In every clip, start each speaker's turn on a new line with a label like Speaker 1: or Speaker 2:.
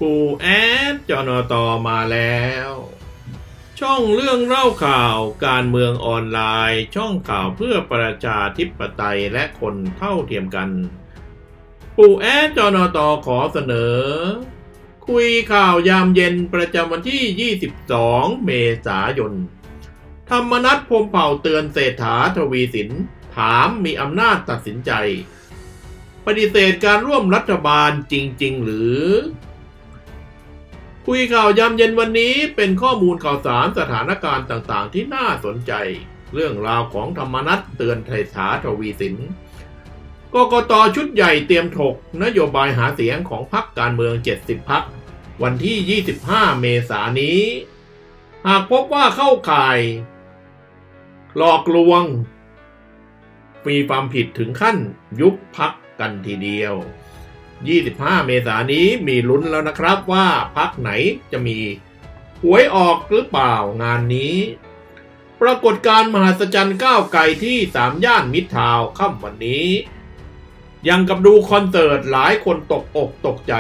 Speaker 1: ปู่แอดจนตมาแล้วช่องเรื่องเล่าข่าวการเมืองออนไลน์ช่องข่าวเพื่อประชาธิปไตยและคนเท่าเทียมกันปู่แอดจนตขอเสนอคุยข่าวยามเย็นประจำวันที่22เมษายนธรรมนัส พรหมเผ่าเตือนเศรษฐาทวีสินถามมีอำนาจตัดสินใจปฏิเสธการร่วมรัฐบาลจริงๆหรือคุยข่าวยามเย็นวันนี้เป็นข้อมูลข่าวสารสถานการณ์ต่างๆที่น่าสนใจเรื่องราวของธรรมนัสเตือนเศรษฐาทวีสินกกต.ชุดใหญ่เตรียมถกนโยบายหาเสียงของพรรคการเมือง70พรรควันที่25เมษายนนี้หากพบว่าเข้าข่ายหลอกลวงมีความผิดถึงขั้นยุบพรรคกันทีเดียว25เมษายนนี้มีลุ้นแล้วนะครับว่าพรรคไหนจะมีหวยออกหรือเปล่างานนี้ปรากฏการณ์มหัศจรรย์ก้าวไกลที่3ย่านมิตรทาวน์ค่ำวันนี้ยังกับดูคอนเสิร์ตหลายคนตกอกตกใจ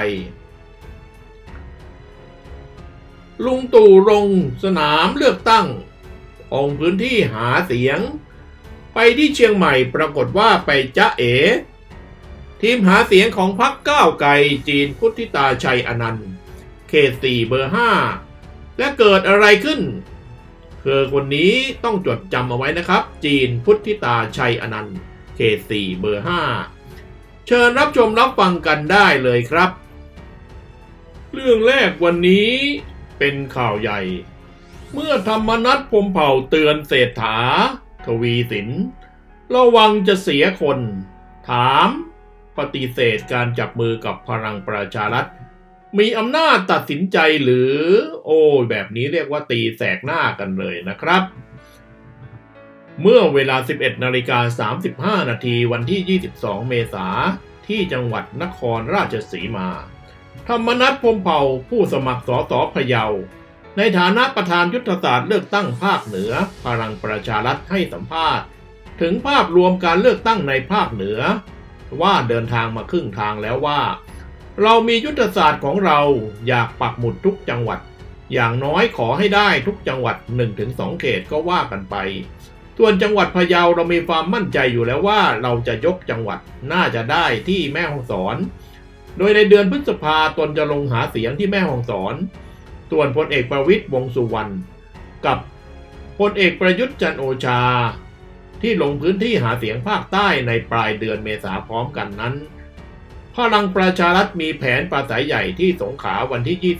Speaker 1: ลุงตู่ลงสนามเลือกตั้งองค์พื้นที่หาเสียงไปที่เชียงใหม่ปรากฏว่าไปจ๊ะเอ๋ทีมหาเสียงของพรรคก้าวไกลจีนพุทธิตาชัยอนันต์เขต4เบอร์5และเกิดอะไรขึ้นคนนี้ต้องจดจำเอาไว้นะครับจีนพุทธิตาชัยอนันต์เขต4เบอร์5เชิญรับชมรับฟังกันได้เลยครับเรื่องแรกวันนี้เป็นข่าวใหญ่เมื่อธรรมนัส พรหมเผ่าเตือนเศรษฐาทวีสินระวังจะเสียคนถามปฏิเสธการจับมือกับพลังประชารัฐมีอำนาจตัดสินใจหรือแบบนี้เรียกว่าตีแสกหน้ากันเลยนะครับเมื่อเวลา 11:35 นาทีวันที่22เมษายนที่จังหวัดนครราชสีมาธรรมนัส พรหมเผ่าผู้สมัครสสพะเยาในฐานะประธานยุทธศาสตร์เลือกตั้งภาคเหนือพลังประชารัฐให้สัมภาษณ์ถึงภาพรวมการเลือกตั้งในภาคเหนือว่าเดินทางมาครึ่งทางแล้วว่าเรามียุทธศาสตร์ของเราอยากปักหมุดทุกจังหวัดอย่างน้อยขอให้ได้ทุกจังหวัด 1-2 เขตก็ว่ากันไปส่วนจังหวัดพะเยาเรามีความมั่นใจอยู่แล้วว่าเราจะยกจังหวัดน่าจะได้ที่แม่ฮ่องสอนโดยในเดือนพฤษภาคมตนจะลงหาเสียงที่แม่ฮ่องสอนส่วนพลเอกประวิตร วงษ์สุวรรณกับพลเอกประยุทธ์ จันทร์โอชาที่ลงพื้นที่หาเสียงภาคใต้ในปลายเดือนเมษายนพร้อมกันนั้นพลังประชารัฐมีแผนปราศรัยใหญ่ที่สงขลาวันที่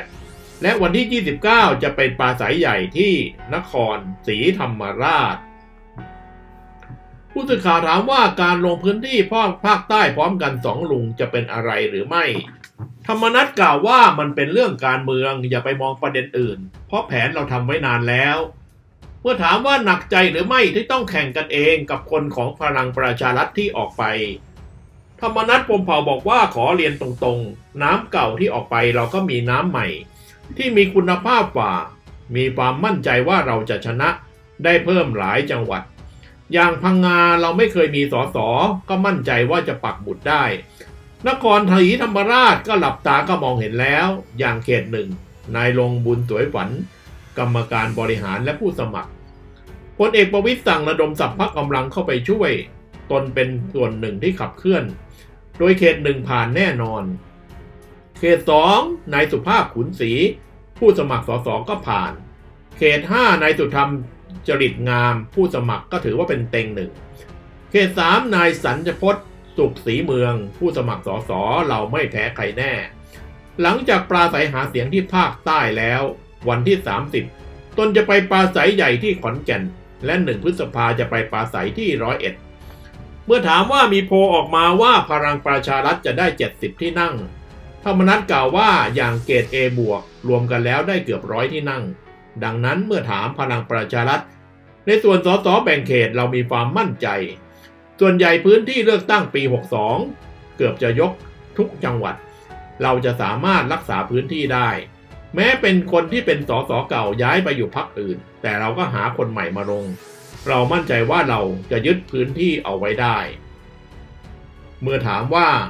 Speaker 1: 28และวันที่29จะเป็นปราศรัยใหญ่ที่นครศรีธรรมราชผู้สื่อข่าวถามว่าการลงพื้นที่ภาคใต้พร้อมกัน2ลุงจะเป็นอะไรหรือไม่ธรรมนัสกล่าวว่ามันเป็นเรื่องการเมืองอย่าไปมองประเด็นอื่นเพราะแผนเราทำไว้นานแล้วเมื่อถามว่าหนักใจหรือไม่ที่ต้องแข่งกันเองกับคนของพลังประชารัฐที่ออกไปธรรมนัส พรหมเผ่าบอกว่าขอเรียนตรงๆน้ำเก่าที่ออกไปเราก็มีน้ำใหม่ที่มีคุณภาพกว่ามีความมั่นใจว่าเราจะชนะได้เพิ่มหลายจังหวัดอย่างพังงาเราไม่เคยมีสสก็มั่นใจว่าจะปักหมุดได้นครศรีธรรมราชก็หลับตาก็มองเห็นแล้วอย่างเขต1นายลงบุญสวยฝันกรรมการบริหารและผู้สมัครพลเอกประวิตรสั่งระดมสรรพกำลังเข้าไปช่วยตนเป็นส่วนหนึ่งที่ขับเคลื่อนโดยเขต1ผ่านแน่นอนเขต2นายสุภาพขุนศรีผู้สมัครสสก็ผ่านเขต5นายสุธรรมจริตงามผู้สมัครก็ถือว่าเป็นเต็ง1เขต3นายสัญญพจน์สุขศรีเมืองผู้สมัครสสเราไม่แพ้ใครแน่หลังจากปราศรัยหาเสียงที่ภาคใต้แล้ววันที่30ตนจะไปปราศรัยใหญ่ที่ขอนแก่นและ1พฤษภาจะไปปราศรัยที่101เมื่อถามว่ามีโพลออกมาว่าพลังประชารัฐจะได้70ที่นั่งธรรมนัสกล่าวว่าอย่างเกรด A บวกรวมกันแล้วได้เกือบ100ที่นั่งดังนั้นเมื่อถามพลังประชารัฐในส่วนสสแบ่งเขตเรามีความมั่นใจส่วนใหญ่พื้นที่เลือกตั้งปี62เกือบจะยกทุกจังหวัดเราจะสามารถรักษาพื้นที่ได้แม้เป็นคนที่เป็นสสเก่าย้ายไปอยู่พรรคอื่นแต่เราก็หาคนใหม่มาลงเรามั่นใจว่าเราจะยึดพื้นที่เอาไว้ได้เมื่อถามว่า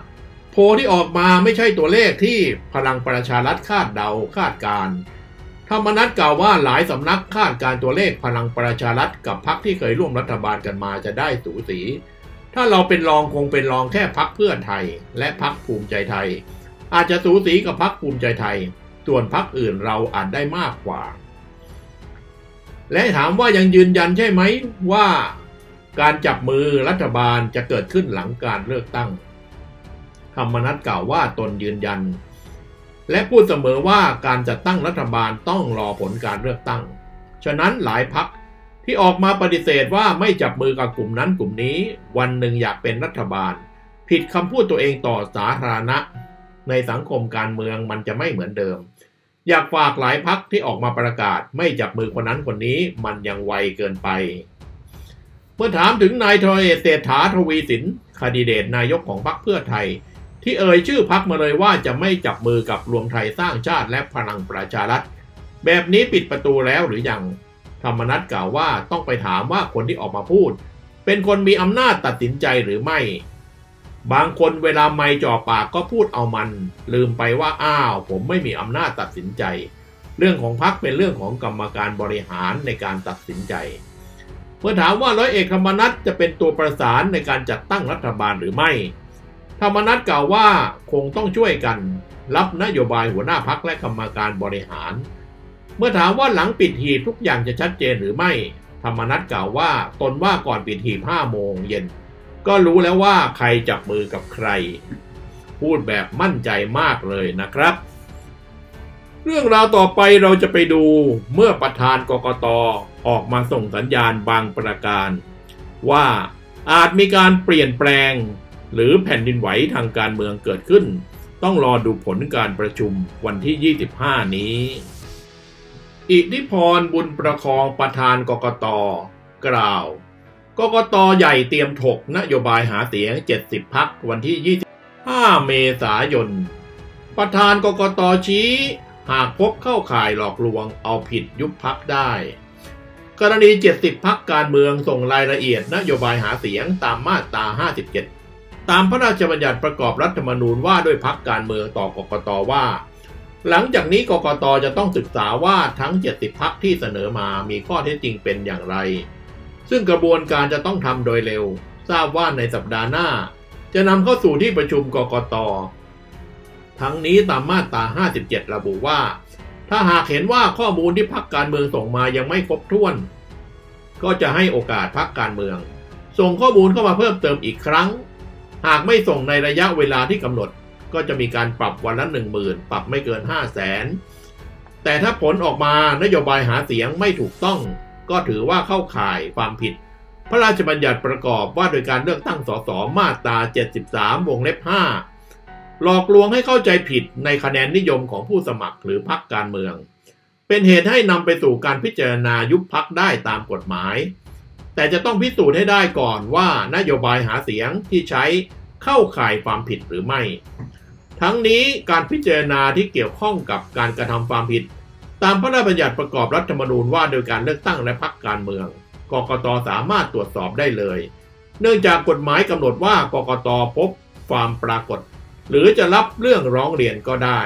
Speaker 1: โพลที่ออกมาไม่ใช่ตัวเลขที่พลังประชารัฐคาดเดาคาดการณ์ธรรมนัสกล่าวว่าหลายสำนักคาดการตัวเลขพลังประชารัฐกับพรรคที่เคยร่วมรัฐบาลกันมาจะได้สูสีถ้าเราเป็นรองคงเป็นรองแค่พรรคเพื่อไทยและพรรคภูมิใจไทยอาจจะสูสีกับพรรคภูมิใจไทยส่วนพรรคอื่นเราอาจได้มากกว่าและถามว่ายังยืนยันใช่ไหมว่าการจับมือรัฐบาลจะเกิดขึ้นหลังการเลือกตั้งธรรมนัสกล่าวว่าตนยืนยันและพูดเสมอว่าการจัดตั้งรัฐบาลต้องรอผลการเลือกตั้งฉะนั้นหลายพรรคที่ออกมาปฏิเสธว่าไม่จับมือกับกลุ่มนั้นกลุ่มนี้วันหนึ่งอยากเป็นรัฐบาลผิดคำพูดตัวเองต่อสาธารณะในสังคมการเมืองมันจะไม่เหมือนเดิมอยากฝากหลายพรรคที่ออกมาประกาศไม่จับมือคนนั้นคนนี้มันยังไวเกินไปเมื่อถามถึงนายทวีเศรษฐาทวีสินแคนดิเดตนายกของพรรคเพื่อไทยที่เอ่ยชื่อพรรคมาเลยว่าจะไม่จับมือกับรวมไทยสร้างชาติและพลังประชารัฐแบบนี้ปิดประตูแล้วหรือยังธรรมนัสกล่าวว่าต้องไปถามว่าคนที่ออกมาพูดเป็นคนมีอำนาจตัดสินใจหรือไม่บางคนเวลาไมค์จ่อปากก็พูดเอามันลืมไปว่าอ้าวผมไม่มีอำนาจตัดสินใจเรื่องของพรรคเป็นเรื่องของกรรมการบริหารในการตัดสินใจเมื่อถามว่าร้อยเอกธรรมนัสจะเป็นตัวประสานในการจัดตั้งรัฐบาลหรือไม่ธรรมนัสกล่าวว่าคงต้องช่วยกันรับนโยบายหัวหน้าพรรคและกรรมการบริหารเมื่อถามว่าหลังปิดหีบทุกอย่างจะชัดเจนหรือไม่ธรรมนัสกล่าวว่าตนว่าก่อนปิดหีบ5 โมงเย็นก็รู้แล้วว่าใครจับมือกับใครพูดแบบมั่นใจมากเลยนะครับเรื่องราวต่อไปเราจะไปดูเมื่อประธานกกต.ออกมาส่งสัญญาณบางประการว่าอาจมีการเปลี่ยนแปลงหรือแผ่นดินไหวทางการเมืองเกิดขึ้นต้องรอดูผลการประชุมวันที่25นี้อิทธิพรบุญประคองประธานกกต.กล่าวกกต.ใหญ่เตรียมถกนโยบายหาเสียง70 พรรควันที่25 เมษายนประธานกกต.ชี้หากพบเข้าข่ายหลอกลวงเอาผิดยุบพรรคได้กรณี70 พรรคการเมืองส่งรายละเอียดนโยบายหาเสียงตามมาตรา57ตามพระราชบัญญัติประกอบรัฐธรรมนูญว่าด้วยพรรคการเมืองต่อกกต.ว่าหลังจากนี้กกต.จะต้องศึกษาว่าทั้ง70 พรรคที่เสนอมามีข้อเท็จจริงเป็นอย่างไรซึ่งกระบวนการจะต้องทำโดยเร็วทราบว่าในสัปดาห์หน้าจะนำเข้าสู่ที่ประชุมกกต.ทั้งนี้ตามมาตรา57ระบุว่าถ้าหากเห็นว่าข้อมูลที่พรรคการเมืองส่งมายังไม่ครบถ้วนก็จะให้โอกาสพรรคการเมืองส่งข้อมูลเข้ามาเพิ่มเติมอีกครั้งหากไม่ส่งในระยะเวลาที่กำหนดก็จะมีการปรับวันละ 10,000 ปรับไม่เกิน 500,000 แต่ถ้าผลออกมานโยบายหาเสียงไม่ถูกต้องก็ถือว่าเข้าข่ายความผิดพระราชบัญญัติประกอบว่าโดยการเลือกตั้งสสมาตรา73 วงเล็บ 5หลอกลวงให้เข้าใจผิดในคะแนนนิยมของผู้สมัครหรือพรรคการเมืองเป็นเหตุให้นำไปสู่การพิจารณายุบพรรคได้ตามกฎหมายแต่จะต้องพิสูจน์ให้ได้ก่อนว่านโยบายหาเสียงที่ใช้เข้าข่ายความผิดหรือไม่ทั้งนี้การพิจารณาที่เกี่ยวข้องกับการกระทำความผิดตามพระราชบัญญัติประกอบรัฐธรรมนูญว่าโดยการเลือกตั้งและพรรคการเมืองกกต.สามารถตรวจสอบได้เลยเนื่องจากกฎหมายกำหนดว่ากกต.พบความปรากฏหรือจะรับเรื่องร้องเรียนก็ได้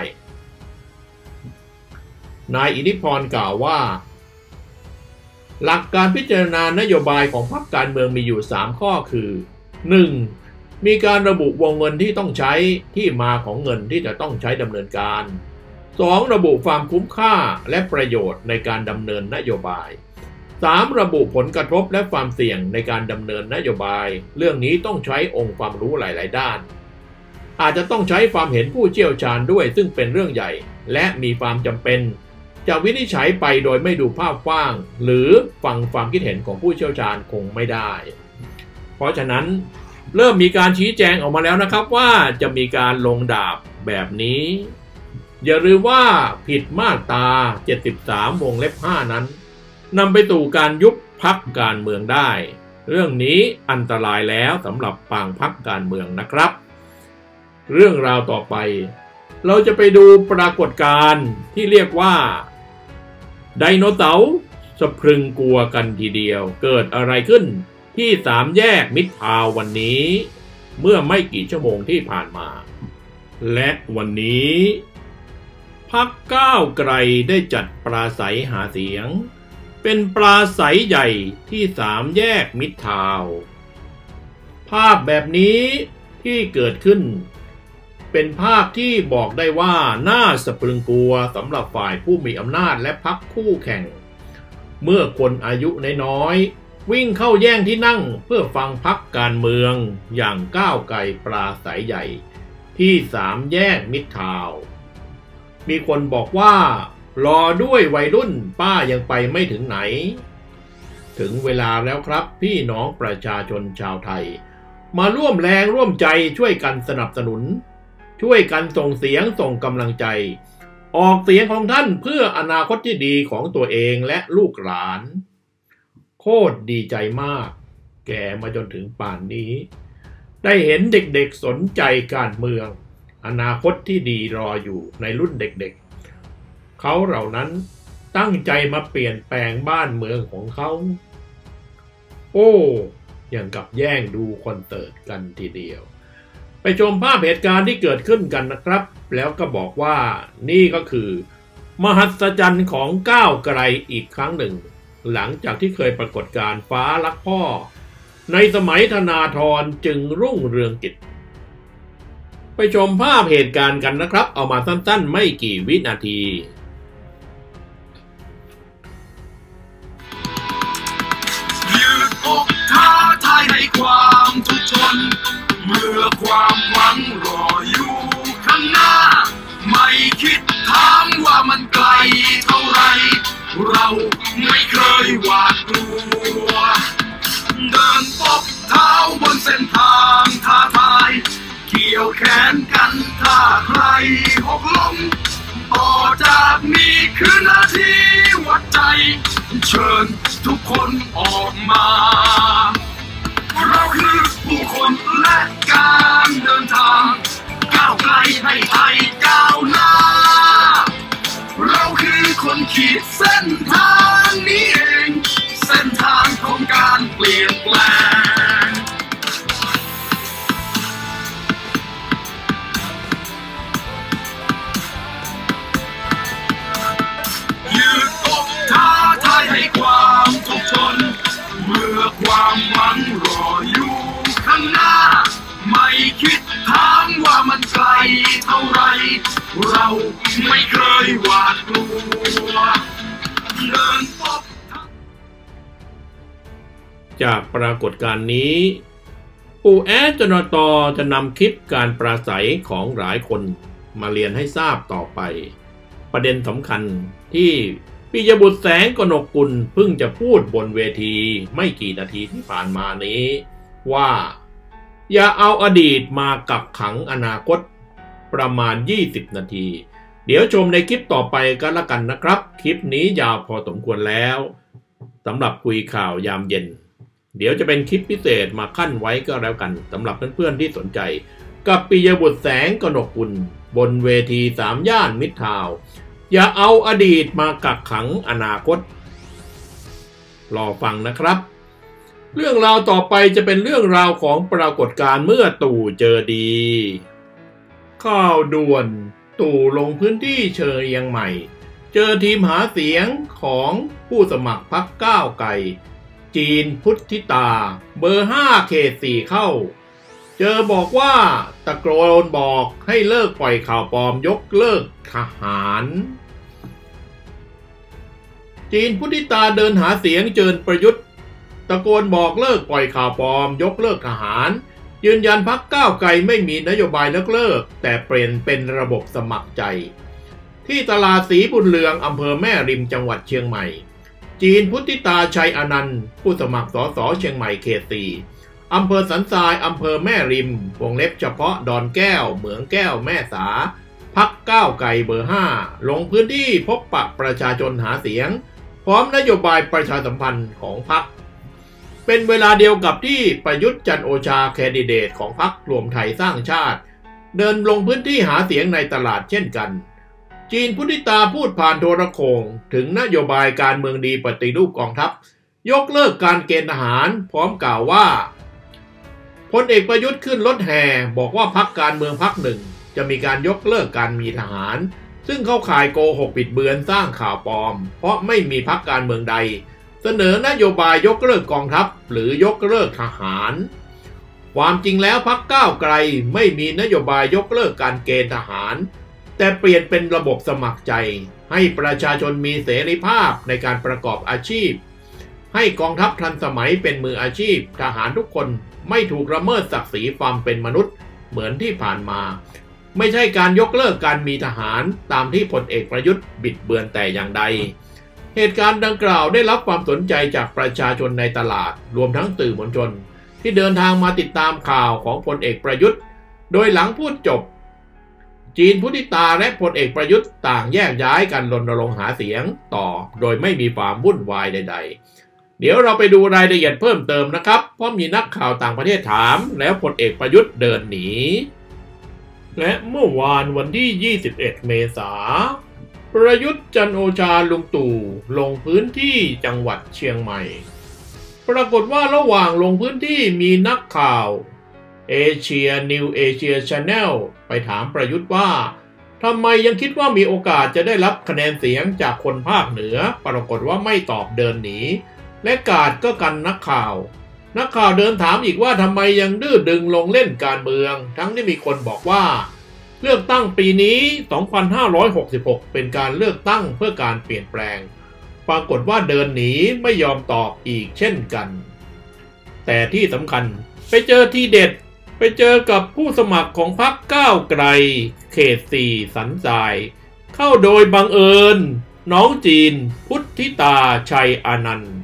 Speaker 1: นายอิทธิพรกล่าวว่าหลักการพิจารณานโยบายของพรรคการเมืองมีอยู่3ข้อคือ 1. มีการระบุวงเงินที่ต้องใช้ที่มาของเงินที่จะต้องใช้ดำเนินการ 2. ระบุความคุ้มค่าและประโยชน์ในการดำเนินนโยบาย 3. ระบุผลกระทบและความเสี่ยงในการดำเนินนโยบายเรื่องนี้ต้องใช้องค์ความรู้หลายๆด้านอาจจะต้องใช้ความเห็นผู้เชี่ยวชาญด้วยซึ่งเป็นเรื่องใหญ่และมีความจำเป็นจะวินิจฉัยไปโดยไม่ดูภาพกว้างหรือฟังความคิดเห็นของผู้เชี่ยวชาญคงไม่ได้เพราะฉะนั้นเริ่มมีการชี้แจงออกมาแล้วนะครับว่าจะมีการลงดาบแบบนี้อย่าลืมว่าผิดมาตรา73 วงเล็บ 5นั้นนำไปสู่การยุบพรรคการเมืองได้เรื่องนี้อันตรายแล้วสำหรับบางพรรคการเมืองนะครับเรื่องราวต่อไปเราจะไปดูปรากฏการณ์ที่เรียกว่าไดโนเสาร์สะพรึงกลัวกันทีเดียวเกิดอะไรขึ้นที่3 แยกมิตรทาวน์วันนี้เมื่อไม่กี่ชั่วโมงที่ผ่านมาและวันนี้พรรคก้าวไกลได้จัดปราศัยหาเสียงเป็นปราศัยใหญ่ที่3 แยกมิตรทาวน์ภาพแบบนี้ที่เกิดขึ้นเป็นภาพที่บอกได้ว่าน่าสะพรึงกลัวสำหรับฝ่ายผู้มีอำนาจและพรรคคู่แข่งเมื่อคนอายุน้อยๆวิ่งเข้าแย่งที่นั่งเพื่อฟังพรรคการเมืองอย่างก้าวไกลปราศัยใหญ่ที่3 แยกมิตรทาวน์มีคนบอกว่ารอด้วยวัยรุ่นป้ายังไปไม่ถึงไหนถึงเวลาแล้วครับพี่น้องประชาชนชาวไทยมาร่วมแรงร่วมใจช่วยกันสนับสนุนช่วยกันส่งเสียงส่งกำลังใจออกเสียงของท่านเพื่ออนาคตที่ดีของตัวเองและลูกหลานโคตรดีใจมากแก่มาจนถึงป่านนี้ได้เห็นเด็กๆสนใจการเมืองอนาคตที่ดีรออยู่ในรุ่นเด็กๆเขาเหล่านั้นตั้งใจมาเปลี่ยนแปลงบ้านเมืองของเขาโอ้อย่างกับแย่งดูคอนเสิร์ตกันทีเดียวไปชมภาพเหตุการณ์ที่เกิดขึ้นกันนะครับแล้วก็บอกว่านี่ก็คือมหัศจรรย์ของก้าวไกลอีกครั้งหนึ่งหลังจากที่เคยปรากฏการณ์ฟ้ารักพ่อในสมัยธนาธรจึงรุ่งเรืองกิจไปชมภาพเหตุการณ์กันนะครับเอามาสั้นๆไม่กี่วินาที
Speaker 2: ยืดอกท้าทายในความทุกข์ทนเมื่อความหวังรออยู่ข้างหน้าไม่คิดถามว่ามันไกลเท่าไรเราไม่เคยหวาดกลัวเดินตบเท้าบนเส้นทางท้าทายเกี่ยวแขนกันถ้าใครหกล้มต่อจากนี้คือนาทีวัดใจเชิญทุกคนออกมาเราคือผู้คนและการเดินทางก้าวไกลให้ไทยก้าวหน้าเราคือคนขีดเส้นทางนี้เองเส้นทางของการเปลี่ยนแปลงยืดอกท้าทายให้ความทุกข์ทนเมื่อความหวังรออยู่ข้างหน้าไม่คิดถามว่ามันไกลเท่าไรเราไม่เคยหวาดกลัวเดินพบ
Speaker 1: จากปรากฏการณ์นี้ปู่แอดจนตจะนำคลิปการปราศัยของหลายคนมาเรียนให้ทราบต่อไปประเด็นสำคัญที่ปิยบุตรแสงกนกกุลเพิ่งจะพูดบนเวทีไม่กี่นาทีที่ผ่านมานี้ว่าอย่าเอาอดีตมากักขังอนาคตประมาณ20 นาทีเดี๋ยวชมในคลิปต่อไปกันละกันนะครับคลิปนี้ยาวพอสมควรแล้วสำหรับคุยข่าวยามเย็นเดี๋ยวจะเป็นคลิปพิเศษมาขั้นไว้ก็แล้วกันสำหรับเพื่อนๆที่สนใจกับปิยบุตรแสงกนกกุลบนเวที3 ย่านมิตรทาวน์อย่าเอาอดีตมากักขังอนาคตรอฟังนะครับเรื่องราวต่อไปจะเป็นเรื่องราวของปรากฏการณ์เมื่อตู่เจอดีข่าวด่วนตู่ลงพื้นที่เชียงใหม่เจอทีมหาเสียงของผู้สมัครพรรคก้าวไกลจีนพุทธิตาเบอร์5เขต4เข้าเจอบอกว่าตะโกนบอกให้เลิกปล่อยข่าวปลอมยกเลิกทหารจีนพุทธิตาเดินหาเสียงเจิญประยุทธ์ตะโกนบอกเลิกปล่อยข่าวปลอมยกเลิกทหารยืนยันพรรคก้าวไกลไม่มีนโยบายเลิกแต่เปลี่ยนเป็นระบบสมัครใจที่ตลาดศรีบุญเรืองอำเภอแม่ริมจังหวัดเชียงใหม่จีนพุทธิตาชัยอนันต์ผู้สมัครสสเชียงใหม่เขต4อำเภอสันทรายอำเภอแม่ริมวงเล็บเฉพาะดอนแก้วเหมืองแก้วแม่สาพรรคก้าวไกลเบอร์5ลงพื้นที่พบปะประชาชนหาเสียงพร้อมนโยบายประชาสัมพันธ์ของพรรคเป็นเวลาเดียวกับที่ประยุทธ์จันทร์โอชาแคนดิเดตของพรรครวมไทยสร้างชาติเดินลงพื้นที่หาเสียงในตลาดเช่นกันจีนพุทธิตาพูดผ่านโทรโข่งถึงนโยบายการเมืองดีปฏิรูปกองทัพยกเลิกการเกณฑ์ทหารพร้อมกล่าวว่าพลเอกประยุทธ์ขึ้นรถแห่บอกว่าพรรคการเมืองพรรคหนึ่งจะมีการยกเลิกการมีทหารซึ่งเข้าข่ายโกหกบิดเบือนสร้างข่าวปลอมเพราะไม่มีพรรคการเมืองใดเสนอนโยบายยกเลิกกองทัพหรือยกเลิกทหารความจริงแล้วพรรคก้าวไกลไม่มีนโยบายยกเลิกการเกณฑ์ทหารแต่เปลี่ยนเป็นระบบสมัครใจให้ประชาชนมีเสรีภาพในการประกอบอาชีพให้กองทัพทันสมัยเป็นมืออาชีพทหารทุกคนไม่ถูกละเมิดศักดิ์ศรีความเป็นมนุษย์เหมือนที่ผ่านมาไม่ใช่การยกเลิกการมีทหารตามที่พลเอกประยุทธ์บิดเบือนแต่อย่างใดเหตุการณ์ดังกล่าวได้รับความสนใจจากประชาชนในตลาดรวมทั้งสื่อมวลชนที่เดินทางมาติดตามข่าวของพลเอกประยุทธ์โดยหลังพูดจบจีนพุทธิตาและพลเอกประยุทธ์ต่างแยกย้ายกันรณรงค์หาเสียงต่อโดยไม่มีความวุ่นวายใดๆเดี๋ยวเราไปดูรายละเอียดเพิ่มเติมนะครับเพราะมีนักข่าวต่างประเทศถามแล้วพลเอกประยุทธ์เดินหนีและเมื่อวานวันที่21เมษายนประยุทธ์จันทร์โอชาลุงตู่ลงพื้นที่จังหวัดเชียงใหม่ปรากฏว่าระหว่างลงพื้นที่มีนักข่าวเอเชียนิวเอเชียชาแนลไปถามประยุทธ์ว่าทำไมยังคิดว่ามีโอกาสจะได้รับคะแนนเสียงจากคนภาคเหนือปรากฏว่าไม่ตอบเดินหนีและกาดก็กันนักข่าวเดินถามอีกว่าทำไมยังดื้อดึงลงเล่นการเมืองทั้งที่มีคนบอกว่าเลือกตั้งปีนี้2566เป็นการเลือกตั้งเพื่อการเปลี่ยนแปลงปรากฏว่าเดินหนีไม่ยอมตอบอีกเช่นกันแต่ที่สำคัญไปเจอที่เด็ดไปเจอกับผู้สมัครของพรรคก้าวไกลเขต4สันทรายเข้าโดยบังเอิญน้องจีนพุทธิตาชัยอานันต์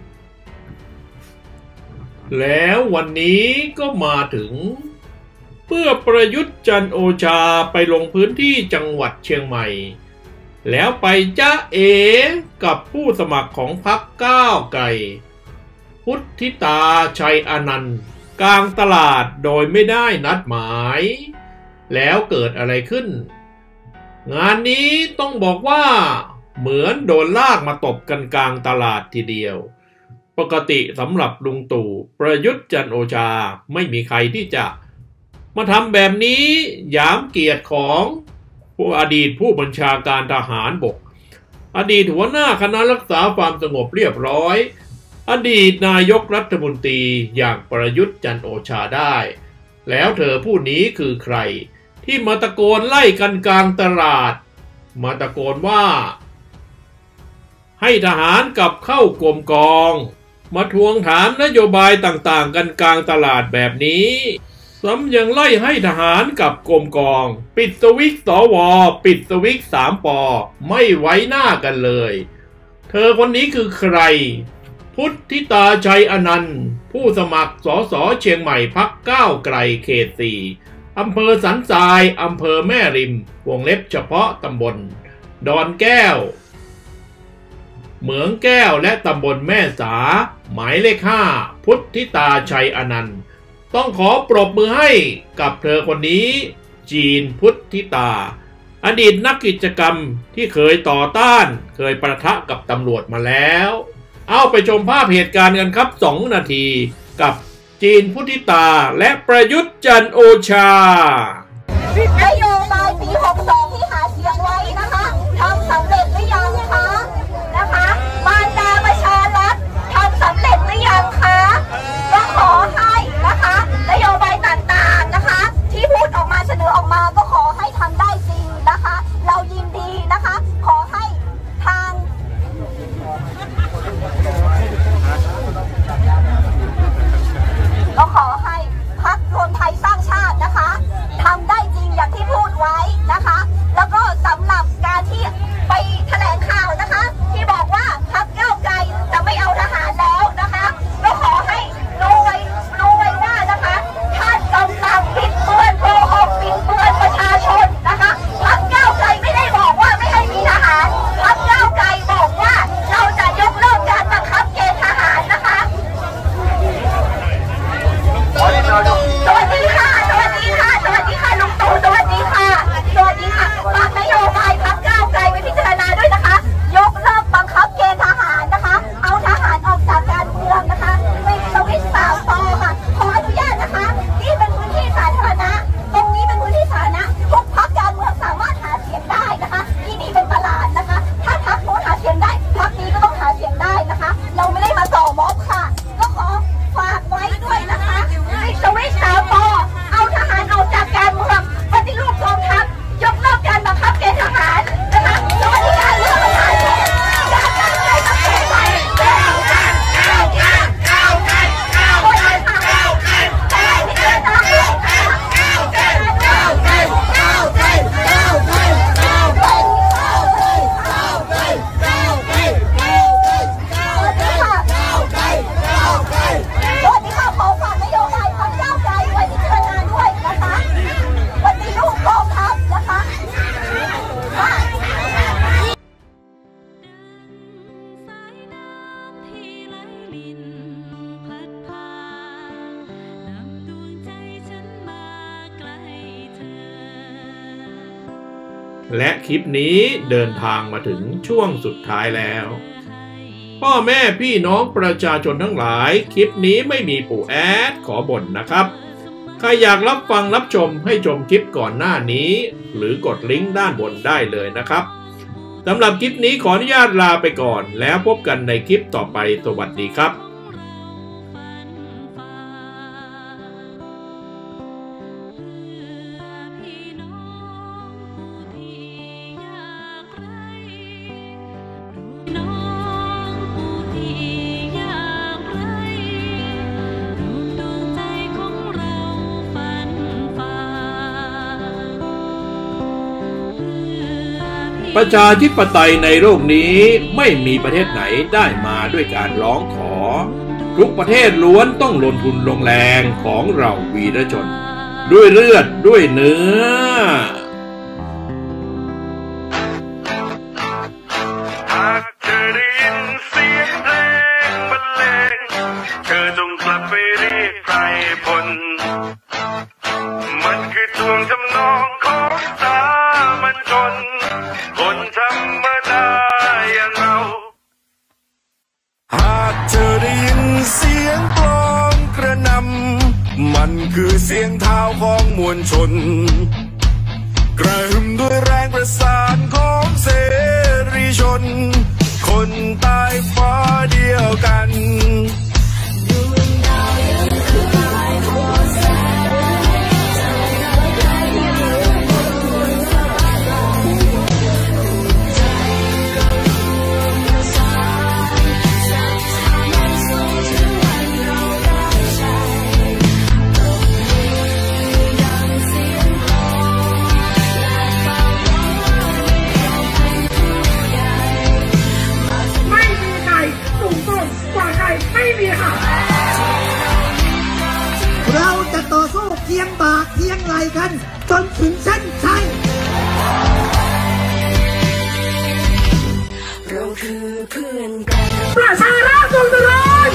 Speaker 1: แล้ววันนี้ก็มาถึงเพื่อประยุทธ์จันทร์โอชาไปลงพื้นที่จังหวัดเชียงใหม่แล้วไปจ๊ะเอ๋กับผู้สมัครของพรรคก้าวไกลพุทธิตาชัยอานันต์กลางตลาดโดยไม่ได้นัดหมายแล้วเกิดอะไรขึ้นงานนี้ต้องบอกว่าเหมือนโดนลากมาตบกันกลางตลาดทีเดียวปกติสำหรับลุงตู่ประยุทธ์จันทร์โอชาไม่มีใครที่จะมาทำแบบนี้หยามเกียรติของผู้อดีตผู้บัญชาการทหารบกอดีตหัวหน้าคณะรักษาความสงบเรียบร้อยอดีตนายกรัฐมนตรีอย่างประยุทธ์จันทร์โอชาได้แล้วเธอผู้นี้คือใครที่มาตะโกนไล่กันกลางตลาดมาตะโกนว่าให้ทหารกลับเข้ากรมกองมาทวงถามนโยบายต่างๆกันกลางตลาดแบบนี้ซ้ำยังไล่ให้ทหารกับกรมกองปิดสวิตช์สวปิดสวิตช์3 ป.ไม่ไว้หน้ากันเลยเธอคนนี้คือใครพุทธิตาชัยอนันต์ผู้สมัครสสเชียงใหม่พรรคก้าวไกลเขต4อำเภอสันทรายอำเภอแม่ริมวงเล็บเฉพาะตำบลดอนแก้วเหมืองแก้วและตำบลแม่สาหมายเลข5พุทธิตาชัยอนันต์ต้องขอปรบมือให้กับเธอคนนี้จีนพุทธิตาอดีตนักกิจกรรมที่เคยต่อต้านเคยปะทะกับตำรวจมาแล้วเอาไปชมภาพเหตุการณ์กันครับ2 นาทีกับจีนพุทธิตาและประยุทธ์จันทร์โอชาน
Speaker 3: โยบายปี 62 ที่หาเสียงไว้นะคะทำสำเร็จหรือยังคะนะคะมารดาประชารัฐทำสำเร็จหรือยังคะก็ขอให้นะคะนโยบายต่างๆนะคะที่พูดออกมาเสนอออกมาก็ขอให้ทำได้จริงนะคะเรายินดีนะคะขอให้ทางก็ขอให้พรรครวมไทยสร้างชาตินะคะทำได้จริงอย่างที่พูดไว้นะคะ
Speaker 1: และคลิปนี้เดินทางมาถึงช่วงสุดท้ายแล้วพ่อแม่พี่น้องประชาชนทั้งหลายคลิปนี้ไม่มีปู่แอดขอบ่นนะครับใครอยากรับฟังรับชมให้ชมคลิปก่อนหน้านี้หรือกดลิงก์ด้านบนได้เลยนะครับสำหรับคลิปนี้ขออนุญาตลาไปก่อนแล้วพบกันในคลิปต่อไปสวัสดีครับประชาธิปไตยในโลกนี้ไม่มีประเทศไหนได้มาด้วยการร้องขอทุกประเทศล้วนต้องลงทุนลงแรงของเราวีรชนด้วยเลือดด้วยเนื้อ
Speaker 2: หากเธอได้ยินเสียงเพลงบรรเลงเธอต้องกลับไปเรียกไพรพลมันคือทวงทำนองของสามัญชนคนธรรมดาอย่างเราหากเธอได้ยินเสียงกลองกระหน่ำมันคือเสียงเท้าของมวลชนกระหึ่มด้วยแรงประสานของเสรีชนคนใต้ฟ้าเดียวกัน
Speaker 4: เราจะต่อสู้เคียงบ่าเคียงไหลกันจนถึงเส้นชัยเราคือเพื่อนกันประชาราษฎรเลย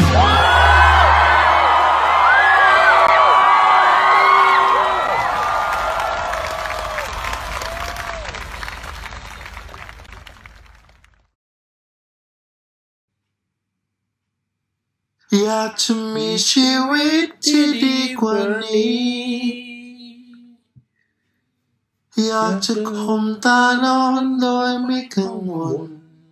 Speaker 5: อยากจะมีชีวิตที่ดีกว่านี้อยากจะข่มตานอนโดยไม่กังวล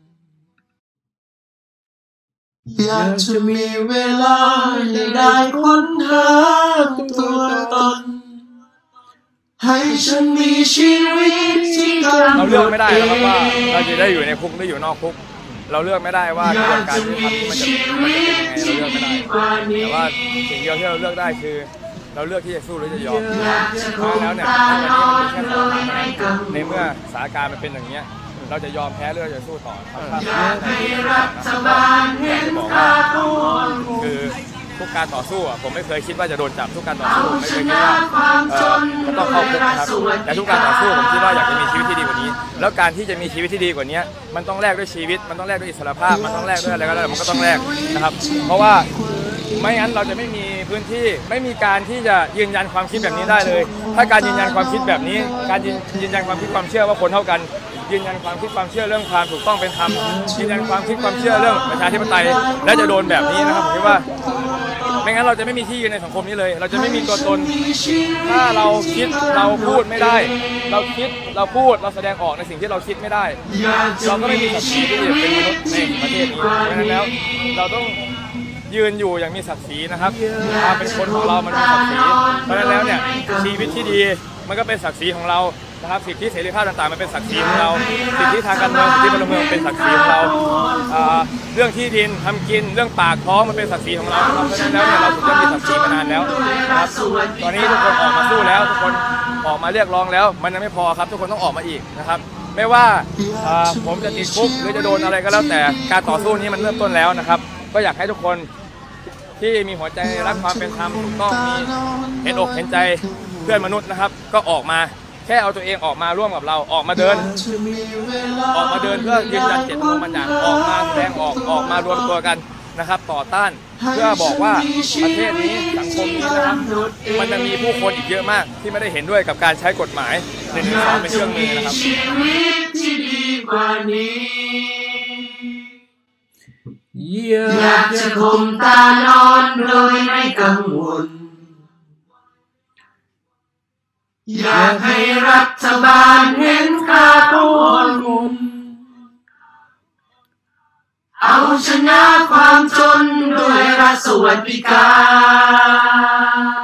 Speaker 5: อยากจะมีเวลาได้ค้นหาตัวตนให้ฉันมีชีวิตที่เรา
Speaker 6: เลือกไม่ได้นะครับว่าเราจะได้อยู่ในคุกหรืออยู่นอกคุกเราเลือกไม่ได้ว่ากระบวนการยุติธรรมมันจะเป็นยังไงเราเลือกไม่ได้แต่ว่าสิ่งเดียวที่เราเลือกได้คือเราเลือกที่จะสู้หรือจะยอมเพราะแล้วเนี่ยวันนี้มันเป็นแค่สองทางในเมื่อสถานการณ์มันเป็นอย่างนี้เราจะยอมแพ้หรือเราจะสู้ต่อจะบอกว่าคือทุกการต่อสู้ผมไม่เคยคิดว่าจะโดนจับทุกการต่อสู้ไม่เคยคิดว่าจะต้องเข้าคุกนะครับแต่ทุกการต่อสู้ผมคิดว่าอยากจะมีชีวิตที่ดีกว่านี้แล้วการที่จะมีชีวิตที่ดีกว่านี้มันต้องแลกด้วยชีวิตมันต้องแลกด้วยอิสรภาพมันต้องแลกด้วยอะไรก็ได้มันก็ต้องแลกนะครับเพราะว่าไม่งั้นเราจะไม่มีพื้นที่ไม่มีการที่จะยืนยันความคิดแบบนี้ได้เลยถ้าการยืนยันความคิดแบบนี้การยืนยันความคิดความเชื่อว่าคนเท่ากันยืนยันความคิดความเชื่อเรื่องความถูกต้องเป็นธรรมยืนยันความคิดความเชื่อเรื่องประชาธิปไตยและจะโดนแบบนี้นะครับผมคิดว่าไม่งั้นเราจะไม่มีที่ยืนในสังคมนี้เลยเราจะไม่มีตัวตนถ้าเราคิดเราพูดไม่ได้เราคิดเราพูดเราแสดงออกในสิ่งที่เราคิดไม่ได้เราก็ไม่มีศักดิ์ศรีที่จะเป็นมนุษย์ในประเทศนี้เพราะฉะนั้นแล้วเราต้องยืนอยู่อย่างมีศักดิ์ศรีนะครับความเป็นคนของเรามันมีศักดิ์ศรีเพราะฉะนั้นแล้วเนี่ยชีวิตที่ดีมันก็เป็นศักดิ์ศรีของเรานะครับสิทธิเสรีภาพต่างๆมันเป็นศักดิ์ศรีของเราสิทธิทางการเมืองสิทธิพลเมืองเป็นศักดิ์ศรีของเราเรื่องที่ดินทำกินเรื่องปากท้องมันเป็นศักดิ์ศรีของเราเพราะฉะนั้นแล้วเนี่ยเราถึงจะมีศักดิ์ศรีมานานแล้วนะครับตอนนี้ทุกคนออกมาสู้แล้วทุกคนออกมาเรียกร้องแล้วมันยังไม่พอครับทุกคนต้องออกมาอีกนะครับไม่ว่าผมจะติดคุกหรือจะโดนอะไรก็แล้วแต่การต่อสู้นี้มันเริ่มต้นแล้วนะครับก็อยากให้ทุกคนที่มีหัวใจรักความเป็นธรรมถูกต้องมีเห็นอกเห็นใจเพื่อนมนุษย์นะครับก็ออกมาแค่เอาตัวเองออกมาร่วมกับเราออกมาเดินเพื่อยืนยันเจตจำนงบางอย่างออกมาแสดงออกมารวมตัวกันนะครับต่อต้านเพื่อบอกว่าประเทศนี้สังคมนี้นะครับมันจะมีผู้คนอีกเยอะมากที่ไม่ได้เห็นด้วยกับการใช้กฎหมาย112เป็นเครื่องมือนะครับ
Speaker 5: อยากจะข่มตานอนโดยไม่กังวลอยากให้รัฐบาลเห็นค่าของคนเอาชนะความจนด้วยรัฐสวัสดิการ